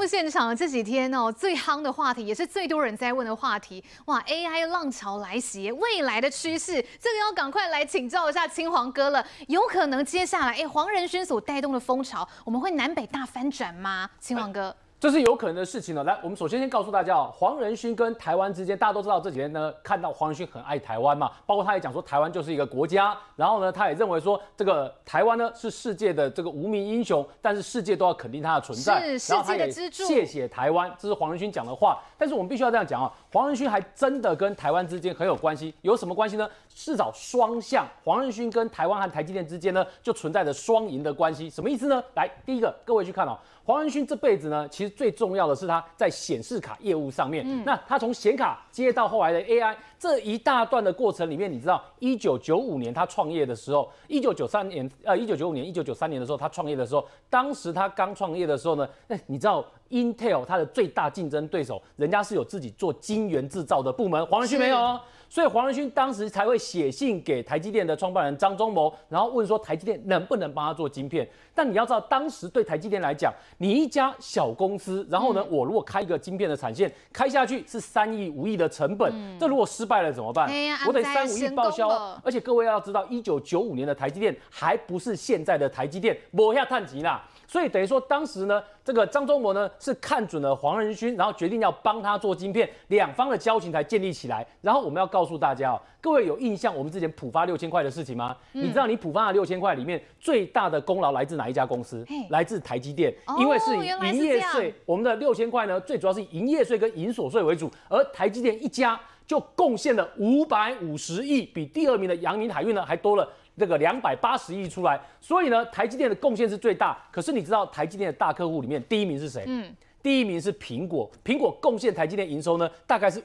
目现场这几天哦，最夯的话题，也是最多人在问的话题，哇 ，AI 浪潮来袭，未来的趋势，这个要赶快来请教一下青黄哥了。有可能接下来，黄仁勋所带动的风潮，我们会南北大翻转吗？青黄哥。 这是有可能的事情呢。来，我们首先先告诉大家哦，黄仁勋跟台湾之间，大家都知道这几天呢，看到黄仁勋很爱台湾嘛，包括他也讲说台湾就是一个国家，然后呢，他也认为说这个台湾呢是世界的这个无名英雄，但是世界都要肯定他的存在， 是世界的支柱。 谢谢台湾，这是黄仁勋讲的话。但是我们必须要这样讲啊，黄仁勋还真的跟台湾之间很有关系，有什么关系呢？至少双向，黄仁勋跟台湾和台积电之间呢，就存在着双赢的关系。什么意思呢？来，第一个，各位去看哦。黄仁勋这辈子呢，其实最重要的是他在显示卡业务上面。那他从显卡接到后来的 AI 这一大段的过程里面，你知道，1995年他创业的时候，1995年、1993年的时候他创业的时候，当时他刚创业的时候呢，你知道 Intel 它的最大竞争对手，人家是有自己做晶圆制造的部门，黄仁勋没有哦。所以黄仁勋当时才会写信给台积电的创办人张忠谋，然后问说台积电能不能帮他做晶片。但你要知道，当时对台积电来讲，你一家小公司，然后呢，我如果开一个晶片的产线，开下去是3亿、5亿的成本，这如果失败了怎么办？我得3、5亿报销。而且各位要知道，1995年的台积电还不是现在的台积电，没下探级啦。所以等于说，当时呢，这个张忠谋呢是看准了黄仁勋，然后决定要帮他做晶片，两方的交情才建立起来。然后我们要告诉大家哦，各位有印象我们之前普发6000块的事情吗？你知道你普发的6000块里面最大的功劳来自哪一家公司？来自台积电，因为是以营业税，我们的6000块呢，最主要是以营业税跟营所税为主，而台积电一家就贡献了550亿，比第二名的阳明海运呢还多了。这个280亿出来，所以呢，台积电的贡献是最大。可是你知道台积电的大客户里面第一名是谁？第一名是苹果，苹果贡献台积电营收呢大概是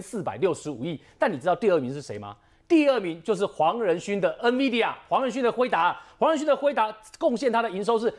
5465亿。但你知道第二名是谁吗？第二名就是黄仁勋的 NVIDIA， 黄仁勋的辉达，黄仁勋的辉达贡献它的营收是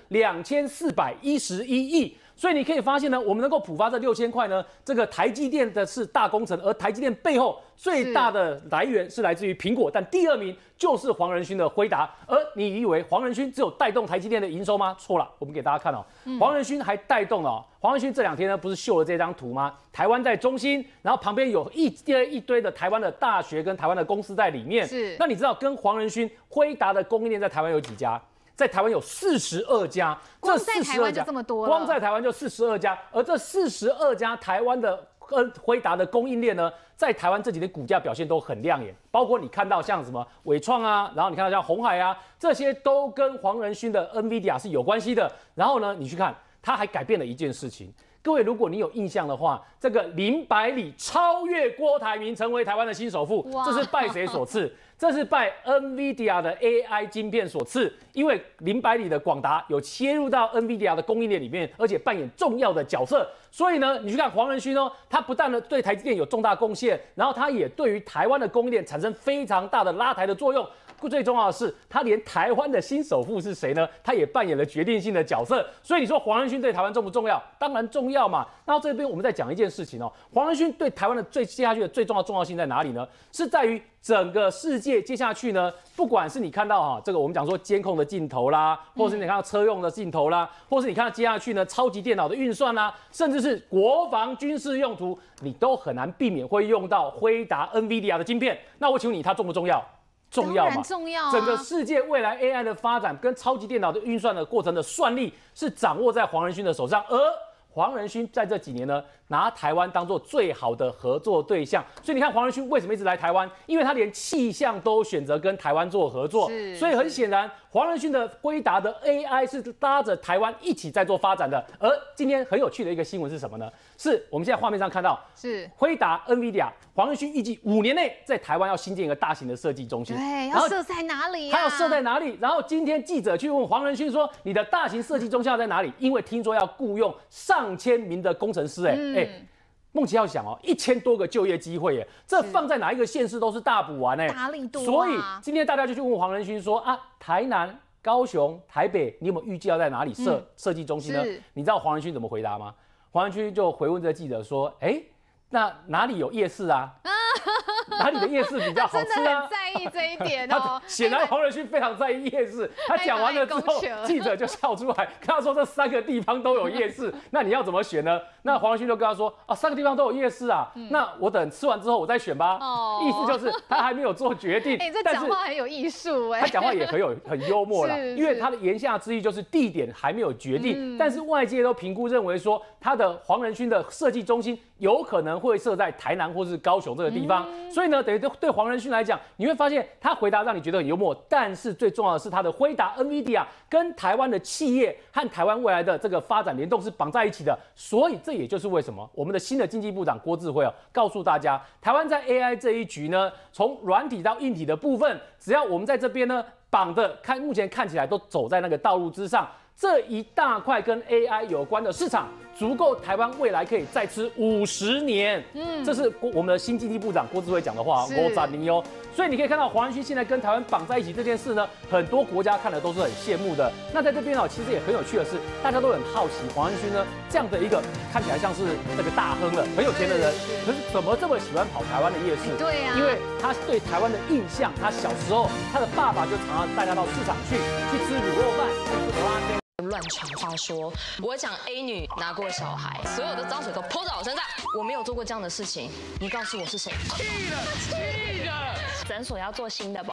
2411亿。所以你可以发现呢，我们能够普发这6000块呢，这个台积电的是大工程，而台积电背后最大的来源是来自于苹果，但第二名就是黄仁勋的辉达。而你以为黄仁勋只有带动台积电的营收吗？错了，我们给大家看哦，黄仁勋还带动了黄仁勋这2天呢，不是秀了这张图吗？台湾在中心，然后旁边有一堆的台湾的大学跟台湾的公司在里面。是，那你知道跟黄仁勋、辉达的供应链在台湾有几家？在台湾有42家， 光在台湾就这么多了， 光在台湾就42家，而这42家台湾的辉达的供应链呢，在台湾这几天股价表现都很亮眼，包括你看到像什么伟创啊，然后你看到像鸿海啊，这些都跟黄仁勋的 NVIDIA 是有关系的。然后呢，你去看，他还改变了一件事情。各位，如果你有印象的话，这个林百里超越郭台铭成为台湾的新首富，这是拜谁所赐？这是拜 NVIDIA 的 AI 晶片所赐，因为林百里的广达有切入到 NVIDIA 的供应链里面，而且扮演重要的角色。所以呢，你去看黄仁勋哦，他不但呢对台积电有重大贡献，然后他也对于台湾的供应链产生非常大的拉抬的作用。最重要的是，他连台湾的新首富是谁呢？他也扮演了决定性的角色。所以你说黄仁勋对台湾重不重要？当然重要嘛。然后这边我们再讲一件事情哦，黄仁勋对台湾的接下去的最重要性在哪里呢？是在于整个世界接下去呢，不管是你看到这个我们讲说监控的镜头啦，或是你看到车用的镜头啦，或是你看到接下去呢超级电脑的运算啦，甚至是国防军事用途，你都很难避免会用到辉达 NVIDIA 的晶片。那我请问你，它重不重要？重要嘛？ 重要啊！ 整个世界未来 AI 的发展跟超级电脑的运算的过程的算力是掌握在黄仁勋的手上，而黄仁勋在这几年呢，拿台湾当做最好的合作对象。所以你看黄仁勋为什么一直来台湾？因为他连气象都选择跟台湾做合作。所以很显然，黄仁勋的辉达的 AI 是搭着台湾一起在做发展的。而今天很有趣的一个新闻是什么呢？是我们现在画面上看到，是辉达 NVIDIA 黄仁勋预计5年内在台湾要新建一个大型的设计中心。 对，要设在哪里？ 他要设在哪里？然后今天记者去问黄仁勋说：“你的大型设计中心要在哪里？”因为听说要雇佣上千名的工程师。梦琪要想哦，1000多个就业机会，这放在哪一个县市都是大补丸大力多。 所以今天大家就去问黄仁勋说啊，台南、高雄、台北，你有没有预计要在哪里设计中心呢？你知道黄仁勋怎么回答吗？黄仁勋就回问这个记者说：“那哪里有夜市啊？哪里的夜市比较好吃啊？ 在意这一点哦。 显然黄仁勋非常在意夜市，他讲完了之后，记者就笑出来，跟他说这3个地方都有夜市，那你要怎么选呢？那黄仁勋就跟他说啊，3个地方都有夜市啊，那我等吃完之后我再选吧。意思就是他还没有做决定。 这讲话很有艺术哎。 他讲话也很幽默啦，因为他的言下之意就是地点还没有决定，但是外界都评估认为说他的黄仁勋的设计中心有可能会设在台南或是高雄这个地方，所以呢，等于对黄仁勋来讲，你会发现他回答让你觉得很幽默，但是最重要的是他的回答 NVIDIA 跟台湾的企业和台湾未来的这个发展联动是绑在一起的，所以这也就是为什么我们的新的经济部长郭智慧告诉大家，台湾在 AI 这一局呢，从软体到硬体的部分，只要我们在这边呢绑的目前看起来都走在那个道路之上，这一大块跟 AI 有关的市场，足够台湾未来可以再吃50年。这是我们的新经济部长郭智慧讲的话，50年哦。所以你可以看到黄仁勋现在跟台湾绑在一起这件事呢，很多国家看了都是很羡慕的。那在这边其实也很有趣的是，大家都很好奇黄仁勋呢这样的一个看起来像是那个大亨了，很有钱的人，可是怎么这么喜欢跑台湾的夜市？ 对呀， 因为他对台湾的印象，他小时候他的爸爸就常常带他到市场去吃卤肉饭，吃蚵仔煎。 乱传话说我讲 A 女拿过小孩，所有的脏水都泼到我身上，我没有做过这样的事情，你告诉我是谁？气了！诊所要做新的吧？